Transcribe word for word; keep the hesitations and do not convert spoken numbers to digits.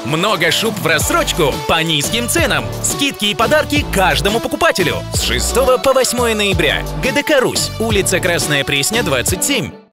Много шуб в рассрочку по низким ценам. Скидки и подарки каждому покупателю. С шестого по восьмое ноября. ГДК «Русь», улица Красная Пресня, двадцать семь.